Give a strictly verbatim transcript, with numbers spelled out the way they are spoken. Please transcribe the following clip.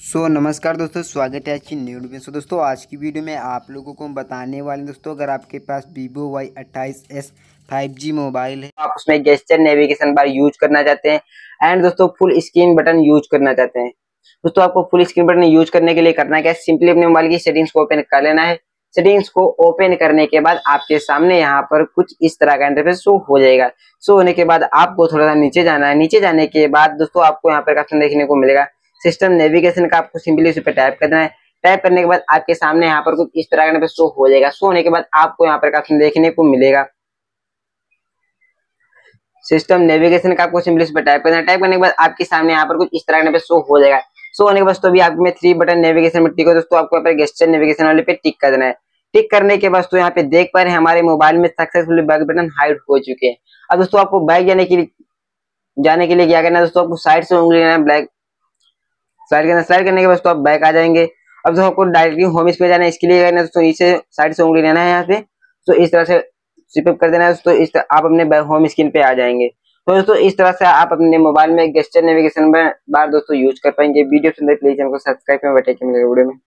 सो नमस्कार दोस्तों, स्वागत है आज की न्यू वीडियो में। सो दोस्तों, आज की वीडियो में आप लोगों को हम बताने वाले हैं दोस्तों, अगर आपके पास वीवो वाई अट्ठाईस एस फाइव जी मोबाइल है, आप उसमें गेस्चर नेविगेशन बार यूज करना चाहते हैं एंड दोस्तों फुल स्क्रीन बटन यूज करना चाहते हैं। दोस्तों आपको फुल स्क्रीन बटन यूज करने के लिए करना क्या है, सिंपली अपने मोबाइल की सेटिंग्स को ओपन कर लेना है। सेटिंग्स को ओपन करने के बाद आपके सामने यहाँ पर कुछ इस तरह का इंटरफेस शो हो जाएगा। शो होने के बाद आपको थोड़ा सा नीचे जाना है। नीचे जाने के बाद दोस्तों आपको यहाँ पर ऑप्शन देखने को मिलेगा सिस्टम नेविगेशन का। आपको सिंपली उस पर टैप करना है। टैप करने के बाद आपके सामने यहाँ पर कुछ इस तरह का इंटरफेस शो हो जाएगा। शो होने के बाद आपको यहाँ पर ऑप्शन देखने को मिलेगा सिस्टम नेविगेशन का। आपको सिंपली इस पर टाइप करना है। टाइप करने के बाद आपके सामने यहाँ पर कुछ इस तरह का शो हो जाएगा। शो होने के बाद तो भी आप में थ्री बटन नेविगेशन में टिक हो दोस्तों, आपको यहाँ पर गेस्चर नेविगेशन वाले पे टिक कर देना है। टिक करने के बाद तो यहाँ पे देख पा रहे हैं हमारे मोबाइल में सक्सेसफुली बैक बटन हाइड हो चुके हैं। अब दोस्तों आपको बैक जाने के लिए जाने के लिए क्या करना है दोस्तों, आपको साइड से उंगली लेना है, ब्लैक स्लाइड करना। स्लाइड करने के बाद तो आप बैक आ जाएंगे। अब तो आपको डायरेक्टली होम स्क्रीन पे जाना है, इसके लिए करना है दोस्तों नीचे साइड से उंगली लेना है यहाँ पे। तो इस तरह से स्विप कर देना है दोस्तों, इस तरह आप अपने होम स्क्रीन पे आ जाएंगे। तो दोस्तों इस तरह से आप अपने मोबाइल में गेस्चर नेविगेशन बार दोस्तों यूज कर पाएंगे। वीडियो सुंदर प्लीज चैनल को सब्सक्राइब करें। बैठे के मिलेगा वीडियो में।